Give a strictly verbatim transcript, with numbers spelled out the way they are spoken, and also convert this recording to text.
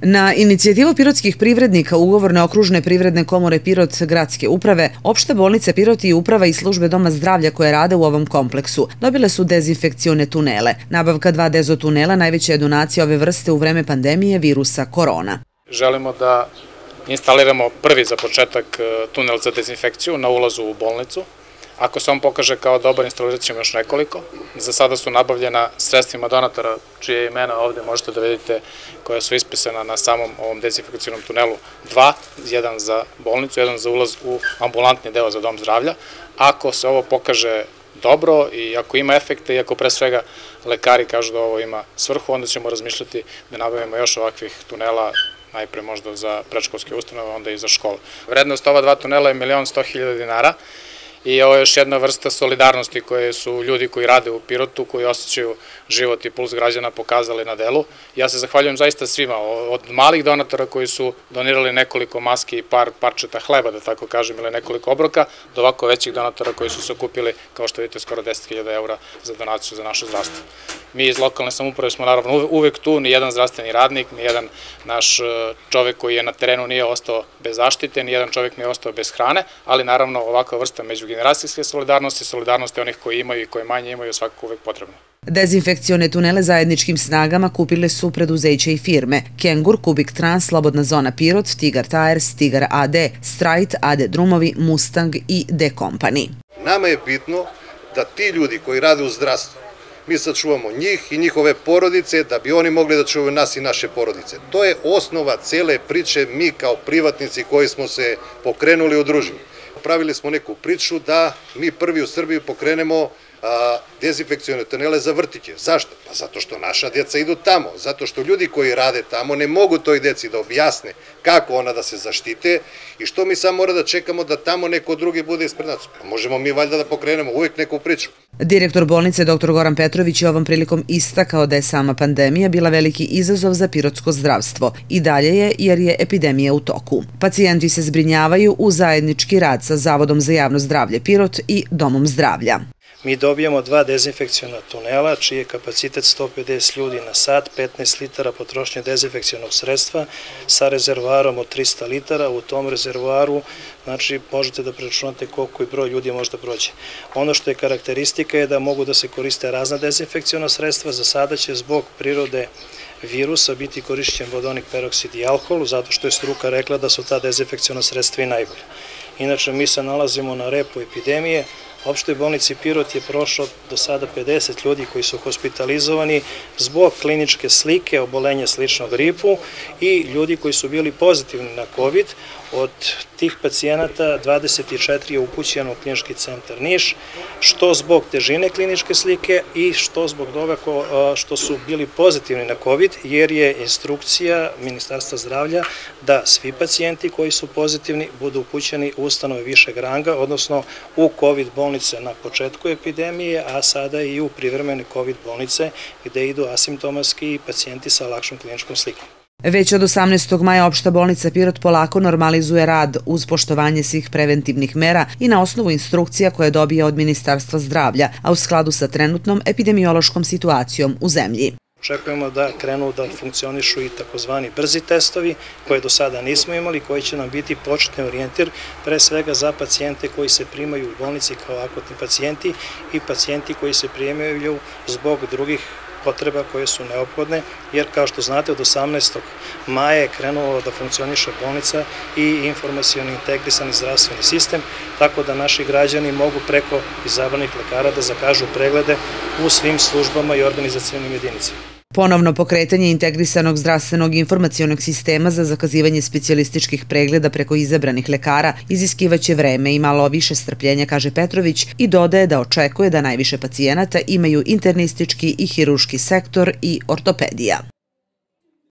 Na inicijativu pirotskih privrednika ugovorne okružne privredne komore Pirot gradske uprave, opšta bolnica Pirot i uprava i službe Doma zdravlja koje rade u ovom kompleksu dobile su dezinfekcione tunele. Nabavka dva dezotunela najveća je donacija ove vrste u vreme pandemije virusa korona. Želimo da instaliramo prvi za početak tunel za dezinfekciju na ulazu u bolnicu. Ako se on pokaže kao dobar, instalirat ćemo još nekoliko. Za sada su nabavljena sredstvima donatora, čije imena ovdje možete da vidite, koja su ispisana na samom ovom dezinfekcijnom tunelu. Dva, jedan za bolnicu, jedan za ulaz u ambulantni deo za dom zdravlja. Ako se ovo pokaže dobro i ako ima efekte i ako pre svega lekari kažu da ovo ima svrhu, onda ćemo razmišljati da nabavimo još ovakvih tunela, najpre možda za predškolske ustanove, onda i za škole. Vrednost ova dva tunela je milion sto hiljada dinara. I ovo je još jedna vrsta solidarnosti koje su ljudi koji rade u Pirotu, koji osjećaju život i puls građana pokazali na delu. Ja se zahvaljujem zaista svima, od malih donatora koji su donirali nekoliko maski i par parčeta hleba, da tako kažem, ili nekoliko obroka, do ovako većih donatora koji su se okupili, kao što vidite, skoro deset hiljada eura za donaciju za naše zdravstvo. Mi iz lokalne samouprave smo naravno uvek tu, nijedan zdravstveni radnik, nijedan naš čovek koji je na terenu nije ostao bez zaštite, nijedan čovek nije ostao bez hrane, ali naravno ovakva vrsta međugeneracijske solidarnosti, solidarnosti onih koji imaju i koji manje imaju, svakako uvek potrebno. Dezinfekcione tunele zajedničkim snagama kupile su preduzeća i firme Kengur, Kubik Trans, Slobodna zona Pirot, Tigar Tires, Tigar A D, Strajt, A D Drumovi, Mustang i D Company. Nama je bitno da ti ljudi koji rade u zdravstvu, mi sad čuvamo njih i njihove porodice da bi oni mogli da čuvaju nas i naše porodice. To je osnova cele priče, mi kao privatnici koji smo se pokrenuli u družini. Pravili smo neku priču da mi prvi u Srbiji pokrenemo dezinfekcione tunele za vrtiće. Zašto? Pa zato što naša djeca idu tamo, zato što ljudi koji rade tamo ne mogu toj djeci da objasne kako ona da se zaštite i što mi samo mora da čekamo da tamo neko drugi bude ispred nas. Možemo mi valjda da pokrenemo uvijek neku priču. Direktor bolnice doktor Goran Petrović je ovom prilikom istakao da je sama pandemija bila veliki izazov za pirotsko zdravstvo. I dalje je jer je epidemija u toku. Pacijenti se zbrinjavaju u zajednički rad sa Zavodom za javno zdravlje Pirot i Domom zdravlja. Mi dobijamo dva dezinfekciona tunela, čiji je kapacitet sto pedeset ljudi na sat, petnaest litara potrošnje dezinfekcionog sredstva sa rezervoarom od trista litara. U tom rezervoaru, znači, možete da preračunate koliko i broj ljudi može da prođe. Ono što je karakteristika je da mogu da se koriste razna dezinfekciona sredstva. Za sada će zbog prirode virusa biti korišćen vodonik, peroksid i alkohol, zato što je struka rekla da su ta dezinfekciona sredstva i najbolja. Inače, mi se nalazimo na repu epidemije. U opštoj bolnici Pirot je prošlo do sada pedeset ljudi koji su hospitalizovani zbog kliničke slike, obolenja slično gripu i ljudi koji su bili pozitivni na COVID. Od tih pacijenata dvadeset četiri je upućeno u klinički centar Niš, što zbog težine kliničke slike i što zbog toga što su bili pozitivni na COVID, jer je instrukcija Ministarstva zdravlja da svi pacijenti koji su pozitivni budu upućeni u ustanove višeg ranga, odnosno u COVID bolnice na početku epidemije, a sada i u privremene COVID bolnice gde idu asimptomatski pacijenti sa lakšom kliničkom slikom. Već od osamnaestog maja opšta bolnica Pirot polako normalizuje rad uz poštovanje svih preventivnih mera i na osnovu instrukcija koje dobija od Ministarstva zdravlja, a u skladu sa trenutnom epidemiološkom situacijom u zemlji. Očekujemo da krenu da funkcionišu i takozvani brzi testovi koje do sada nismo imali, koji će nam biti početni orijentir pre svega za pacijente koji se primaju u bolnici kao akutni pacijenti i pacijenti koji se primaju zbog drugih potreba koje su neophodne, jer kao što znate od osamnaestog maja je krenulo da funkcioniše bolnica i informacioni integrisani zdravstveni sistem, tako da naši građani mogu preko izabranih lekara da zakažu preglede u svim službama i organizacionim jedinicama. Ponovno pokretanje integrisanog zdravstvenog informacionog sistema za zakazivanje specijalističkih pregleda preko izabranih lekara iziskivaće vreme i malo više strpljenja, kaže Petrović, i dodaje da očekuje da najviše pacijenata imaju internistički i hiruški sektor i ortopedija.